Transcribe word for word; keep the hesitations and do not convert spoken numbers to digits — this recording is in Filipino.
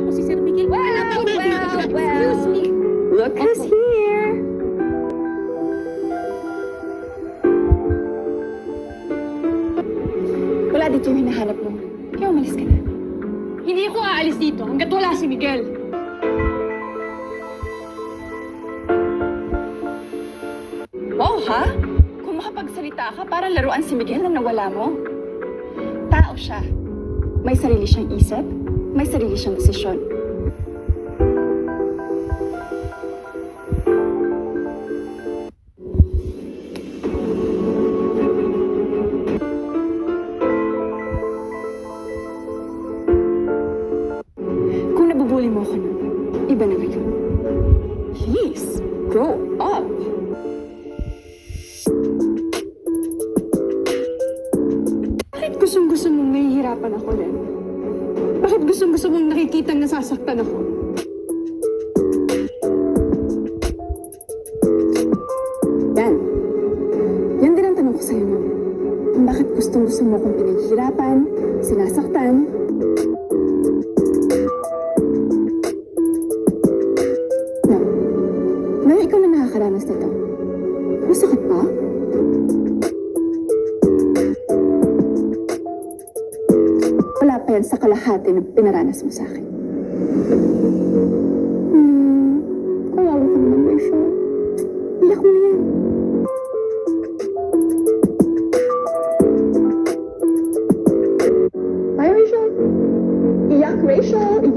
ko si Sir Miguel. Well, Alam mo, well, well. Excuse me. Look who's here. Wala dito yung hinahanap mo. Kaya umalis ka na. Hindi ako aalis dito hanggat wala si Miguel. Wow, ha? Kung makapagsalita ka, para laruan si Miguel na nawala mo. Tao siya. May sarili siyang isip, may sarili siyang desisyon. Kung nabubuli mo ako nun, iba na ngayon. Please, grow up. Bakit gustong-gusto mong nahihirapan ako, Len? Bakit gustong-gusto mong nakikita nasasaktan ako? Yan. Yan din ang tanong ko sa'yo, ma'am. Kung bakit gustong-gusto mo akong pinaghihirapan, sinasaktan. Ma'am, ngayon ikaw na nakakaranas nito. Masakit pa? Wala pa yan sa kalahati ng pinaranas mo sa akin. Hmm, kawawa ka naman, Rachel. Iyak mo yan. Hi, Rachel. Iyak, Rachel.